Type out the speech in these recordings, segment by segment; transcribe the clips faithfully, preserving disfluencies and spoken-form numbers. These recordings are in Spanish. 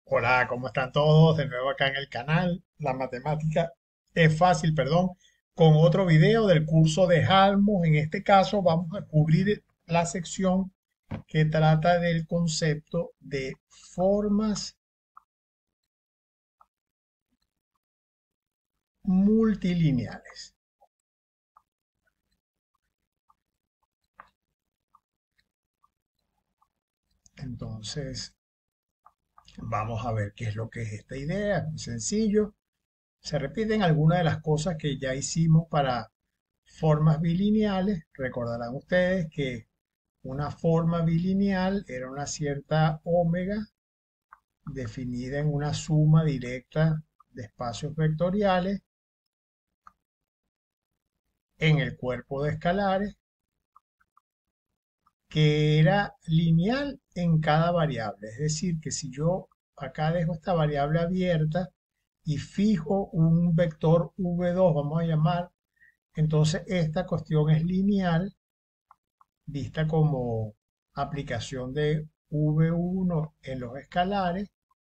Hola, ¿cómo están todos? De nuevo acá en el canal. La matemática es fácil, perdón, con otro video del curso de Halmos. En este caso vamos a cubrir la sección que trata del concepto de formas multilineales. Entonces, vamos a ver qué es lo que es esta idea. Es muy sencillo. Se repiten algunas de las cosas que ya hicimos para formas bilineales. Recordarán ustedes que una forma bilineal era una cierta ómega definida en una suma directa de espacios vectoriales en el cuerpo de escalares que era lineal en cada variable. Es decir, que si yo acá dejo esta variable abierta y fijo un vector v dos, vamos a llamar, entonces esta cuestión es lineal vista como aplicación de v uno en los escalares.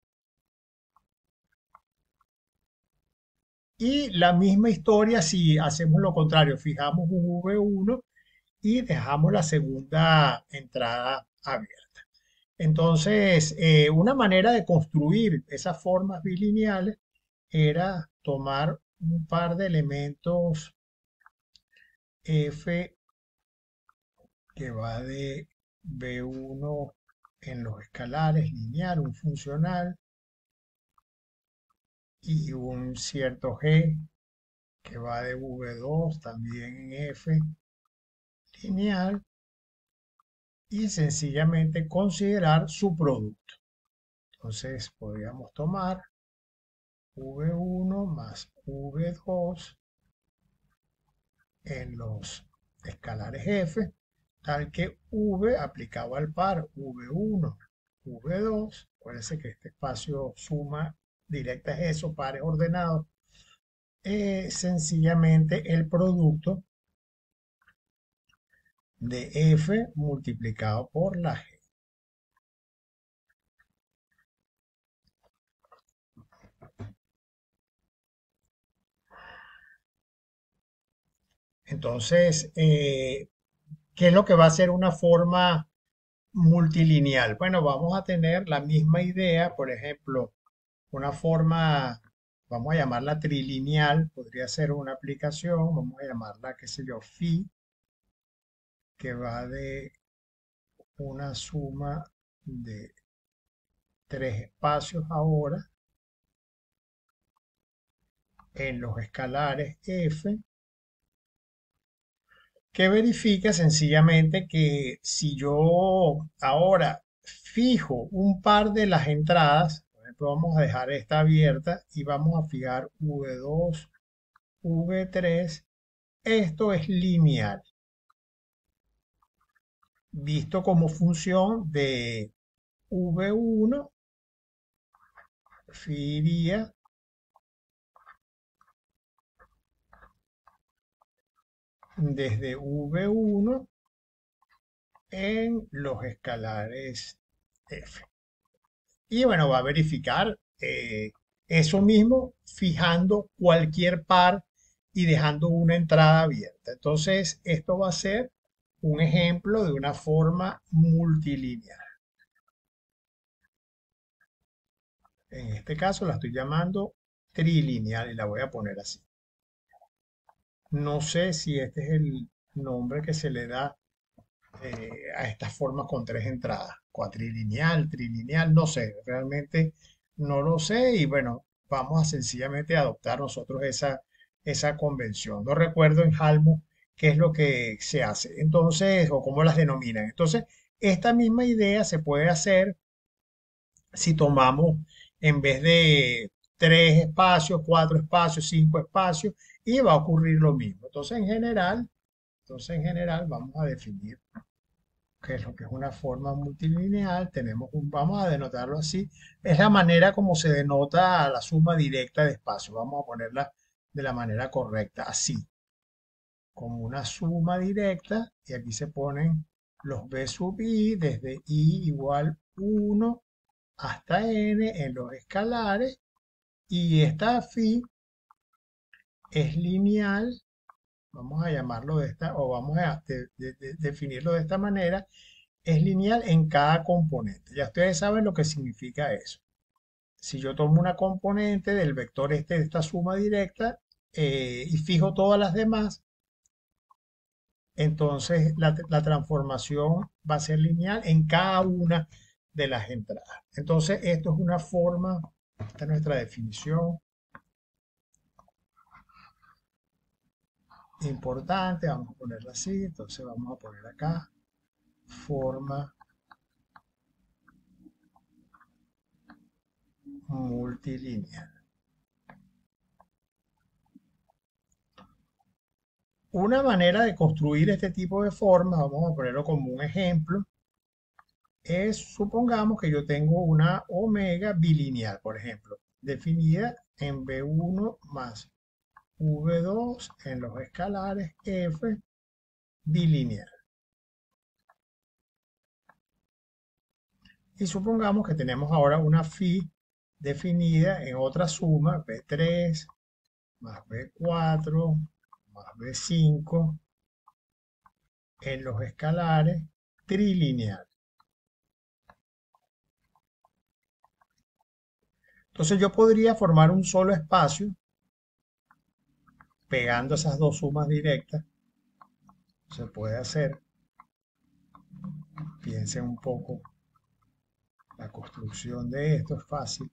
Y la misma historia si hacemos lo contrario, fijamos un v uno y dejamos la segunda entrada abierta. Entonces, eh, una manera de construir esas formas bilineales era tomar un par de elementos f que va de v uno en los escalares lineal, un funcional, y un cierto g que va de v dos también en f lineal, y sencillamente considerar su producto. Entonces podríamos tomar v uno más v dos en los escalares f, tal que v aplicado al par v uno, v dos, acuérdense que este espacio suma directa es eso, pares ordenados, es sencillamente el producto de f multiplicado por la g. Entonces, eh, ¿qué es lo que va a ser una forma multilineal? Bueno, vamos a tener la misma idea, por ejemplo, una forma, vamos a llamarla trilineal, podría ser una aplicación, vamos a llamarla, qué sé yo, phi, que va de una suma de tres espacios ahora en los escalares f, que verifica sencillamente que si yo ahora fijo un par de las entradas, por ejemplo, vamos a dejar esta abierta y vamos a fijar v dos, v tres, esto es lineal, visto como función de v uno, iría desde v uno en los escalares f. Y bueno, va a verificar eh, eso mismo fijando cualquier par y dejando una entrada abierta. Entonces, esto va a ser un ejemplo de una forma multilineal. En este caso la estoy llamando trilineal y la voy a poner así. No sé si este es el nombre que se le da eh, a estas formas con tres entradas. Cuatrilineal, trilineal, no sé, realmente no lo sé y bueno, vamos a sencillamente adoptar nosotros esa, esa convención. No recuerdo en Halmo qué es lo que se hace, entonces, o cómo las denominan. Entonces, esta misma idea se puede hacer si tomamos en vez de tres espacios, cuatro espacios, cinco espacios, y va a ocurrir lo mismo. Entonces, en general, entonces en general vamos a definir qué es lo que es una forma multilineal. Tenemos un, vamos a denotarlo así. Es la manera como se denota la suma directa de espacios. Vamos a ponerla de la manera correcta, así, como una suma directa. Y aquí se ponen los b sub i desde i igual uno hasta n en los escalares, y esta phi es lineal, vamos a llamarlo de esta, o vamos a de- de- de- definirlo de esta manera, es lineal en cada componente. Ya ustedes saben lo que significa eso. Si yo tomo una componente del vector este de esta suma directa eh, y fijo todas las demás, entonces la, la transformación va a ser lineal en cada una de las entradas. Entonces esto es una forma, esta es nuestra definición importante, vamos a ponerla así, entonces vamos a poner acá forma multilínea. Una manera de construir este tipo de formas, vamos a ponerlo como un ejemplo, es, supongamos que yo tengo una omega bilineal, por ejemplo, definida en B uno más V dos en los escalares F bilineal. Y supongamos que tenemos ahora una phi definida en otra suma, B tres más B cuatro más B cinco en los escalares trilineal. Entonces yo podría formar un solo espacio pegando esas dos sumas directas. Se puede hacer. Piensen un poco. La construcción de esto es fácil.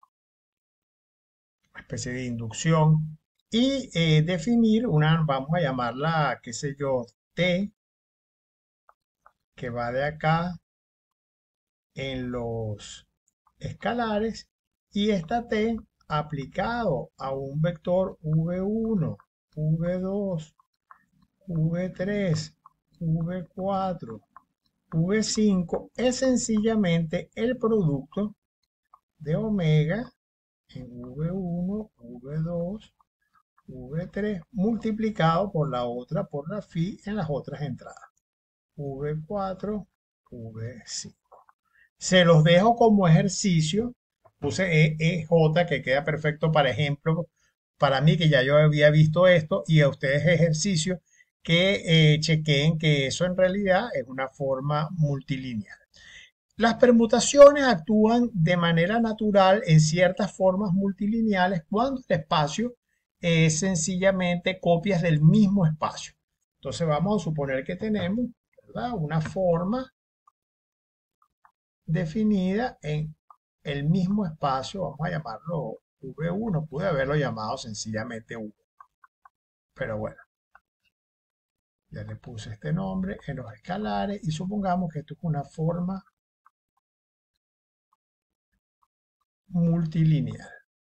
Una especie de inducción. Y eh, definir una, vamos a llamarla, qué sé yo, T, que va de acá en los escalares. Y esta T aplicado a un vector V uno, V dos, V tres, V cuatro, V cinco es sencillamente el producto de omega en V uno, V dos, V tres multiplicado por la otra, por la phi en las otras entradas. V cuatro, V cinco. Se los dejo como ejercicio. Puse E E J que queda perfecto para ejemplo, para mí que ya yo había visto esto, y a ustedes ejercicio que eh, chequeen que eso en realidad es una forma multilineal. Las permutaciones actúan de manera natural en ciertas formas multilineales cuando el espacio es sencillamente copias del mismo espacio. Entonces vamos a suponer que tenemos, ¿verdad?, una forma definida en el mismo espacio, vamos a llamarlo V uno, pude haberlo llamado sencillamente V, pero bueno, ya le puse este nombre en los escalares y supongamos que esto es una forma multilineal.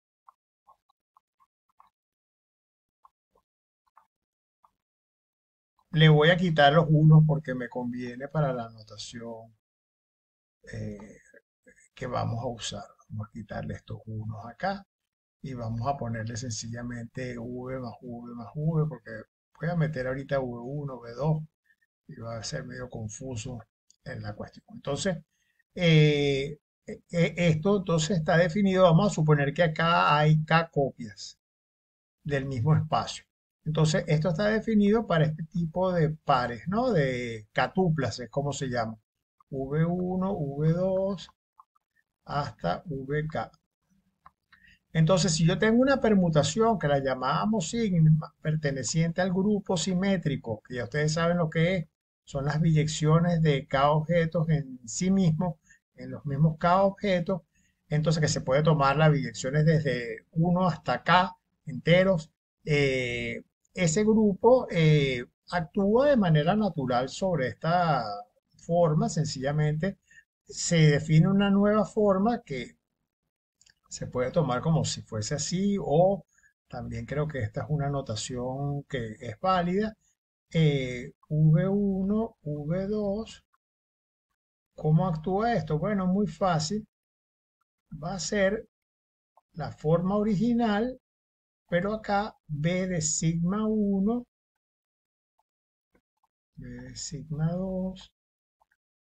Le voy a quitar los unos porque me conviene para la notación eh, que vamos a usar. Vamos a quitarle estos unos acá y vamos a ponerle sencillamente V más V más V porque voy a meter ahorita V uno, V dos y va a ser medio confuso en la cuestión. Entonces, eh, eh, esto entonces está definido. Vamos a suponer que acá hay K copias del mismo espacio. Entonces, esto está definido para este tipo de pares, ¿no? De catuplas, es como se llama. V uno, V dos, hasta V K. Entonces, si yo tengo una permutación que la llamábamos sigma, perteneciente al grupo simétrico, que ya ustedes saben lo que es, son las biyecciones de K objetos en sí mismos, en los mismos K objetos, entonces que se puede tomar las biyecciones desde uno hasta K enteros, eh, ese grupo eh, actúa de manera natural sobre esta forma, sencillamente se define una nueva forma que se puede tomar como si fuese así, o también creo que esta es una notación que es válida. eh, V uno, V dos, ¿cómo actúa esto? Bueno, muy fácil. Va a ser la forma original, pero acá B de sigma uno, B de sigma dos,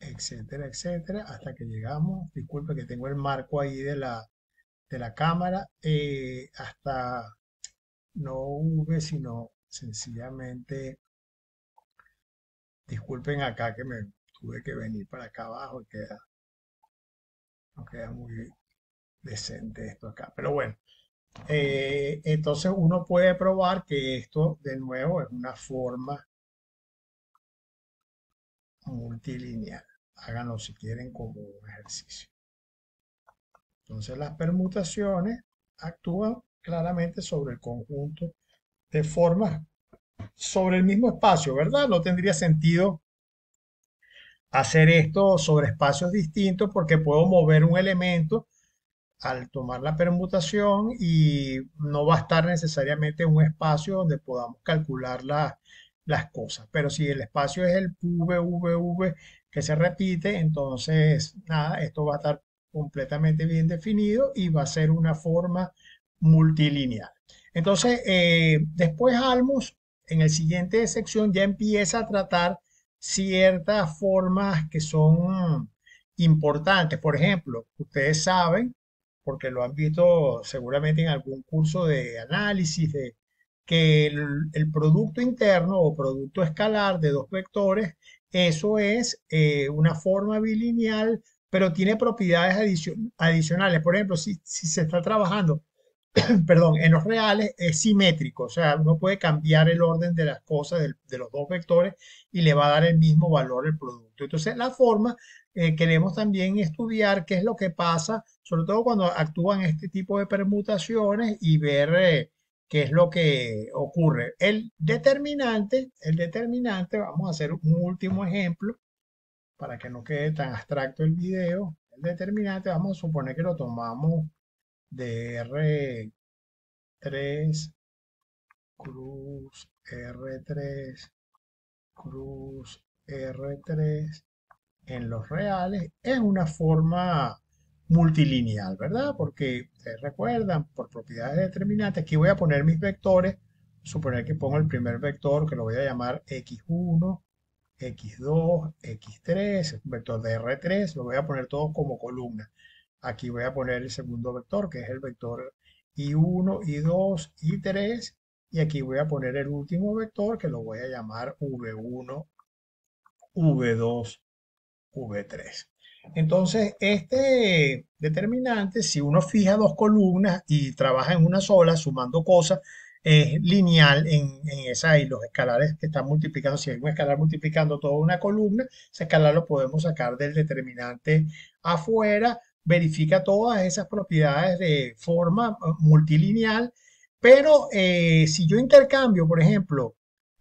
etcétera, etcétera, hasta que llegamos, disculpe que tengo el marco ahí de la, de la cámara, eh, hasta no V, sino sencillamente, disculpen acá que me tuve que venir para acá abajo, y queda, no queda muy decente esto acá, pero bueno. Eh, entonces uno puede probar que esto de nuevo es una forma multilineal. Háganlo si quieren como un ejercicio. Entonces las permutaciones actúan claramente sobre el conjunto de formas sobre el mismo espacio, ¿verdad? No tendría sentido hacer esto sobre espacios distintos porque puedo mover un elemento al tomar la permutación y no va a estar necesariamente en un espacio donde podamos calcular la- las cosas. Pero si el espacio es el V, V, V que se repite, entonces nada, esto va a estar completamente bien definido y va a ser una forma multilineal. Entonces, eh, después Almus, en el siguiente sección, ya empieza a tratar ciertas formas que son importantes. Por ejemplo, ustedes saben porque lo han visto seguramente en algún curso de análisis, de que el, el producto interno o producto escalar de dos vectores, eso es eh, una forma bilineal, pero tiene propiedades adicio- adicionales. Por ejemplo, si, si se está trabajando perdón, en los reales es simétrico, o sea, uno puede cambiar el orden de las cosas del- de, los dos vectores y le va a dar el mismo valor al producto. Entonces, la forma, eh, queremos también estudiar qué es lo que pasa, sobre todo cuando actúan este tipo de permutaciones y ver eh, qué es lo que ocurre. El determinante, el determinante, vamos a hacer un último ejemplo para que no quede tan abstracto el video. El determinante, vamos a suponer que lo tomamos de R tres cruz R tres cruz R tres en los reales es una forma multilineal, ¿verdad? Porque ustedes recuerdan, por propiedades determinantes, aquí voy a poner mis vectores, suponer que pongo el primer vector que lo voy a llamar x uno, x dos, x tres, un vector de R tres, lo voy a poner todos como columna. Aquí voy a poner el segundo vector, que es el vector i uno, i dos, i tres, y aquí voy a poner el último vector, que lo voy a llamar v uno, v dos, v tres. Entonces, este determinante, si uno fija dos columnas y trabaja en una sola, sumando cosas, es lineal en, en esa y los escalares que están multiplicando. Si hay un escalar multiplicando toda una columna, ese escalar lo podemos sacar del determinante afuera, verifica todas esas propiedades de forma eh, multilineal, pero eh, si yo intercambio, por ejemplo,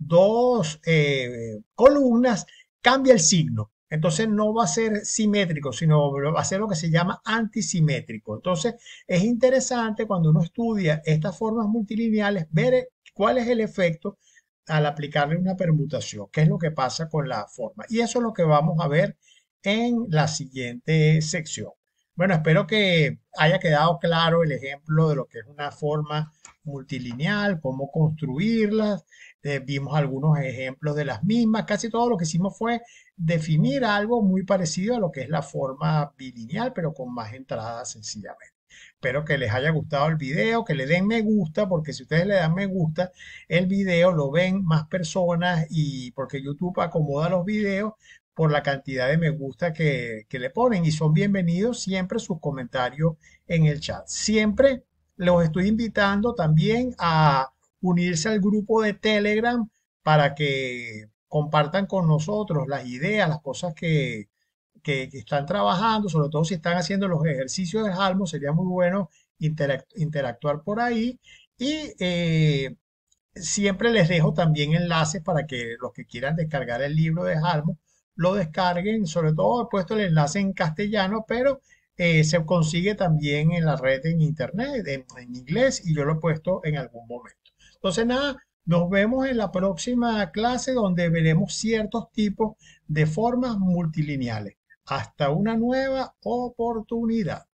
dos eh, columnas, cambia el signo. Entonces no va a ser simétrico, sino va a ser lo que se llama antisimétrico. Entonces es interesante cuando uno estudia estas formas multilineales ver cuál es el efecto al aplicarle una permutación, qué es lo que pasa con la forma. Y eso es lo que vamos a ver en la siguiente sección. Bueno, espero que haya quedado claro el ejemplo de lo que es una forma multilineal, cómo construirlas. Eh, vimos algunos ejemplos de las mismas. Casi todo lo que hicimos fue definir algo muy parecido a lo que es la forma bilineal, pero con más entradas sencillamente. Espero que les haya gustado el video, que le den me gusta, porque si ustedes le dan me gusta, el video lo ven más personas y porque YouTube acomoda los videos por la cantidad de me gusta que, que le ponen y son bienvenidos siempre sus comentarios en el chat. Siempre los estoy invitando también a unirse al grupo de Telegram para que compartan con nosotros las ideas, las cosas que, que, que están trabajando, sobre todo si están haciendo los ejercicios de Halmo, sería muy bueno interac- interactuar por ahí. Y eh, siempre les dejo también enlaces para que los que quieran descargar el libro de Halmo lo descarguen. Sobre todo he puesto el enlace en castellano, pero eh, se consigue también en la red en internet, en, en inglés, y yo lo he puesto en algún momento. Entonces, nada, nos vemos en la próxima clase donde veremos ciertos tipos de formas multilineales. Hasta una nueva oportunidad.